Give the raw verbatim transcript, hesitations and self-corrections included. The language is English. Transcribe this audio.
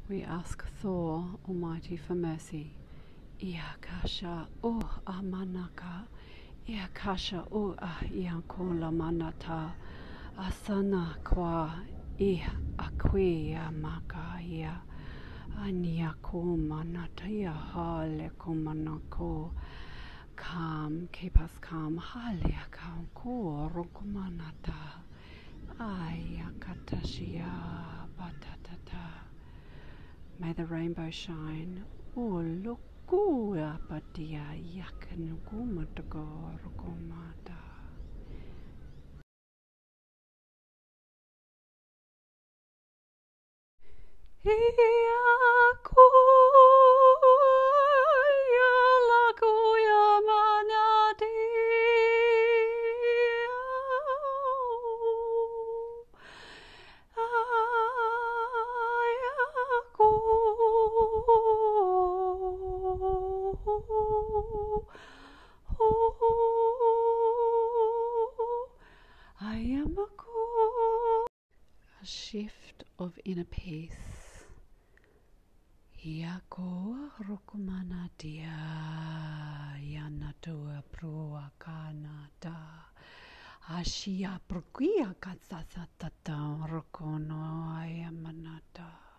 We ask Thor Almighty for mercy. Ia kasha o a manaka. Ia kasha o a iakola manata. Asana kwa ia akwe a maka ia. Ania ko manata ia hale ko manako. Calm, keep us calm. Hale a calm ko roko manata. Aya katashia batatata. May the rainbow shine. Oh, look, good, patia yakanukumatago rokomata. Iako yalako yamanati. I am a cool. A shift of inner peace. Hiako rokumana dia yanatua proa kanata. Ashia prokia katsasa tata rokono ayamanata.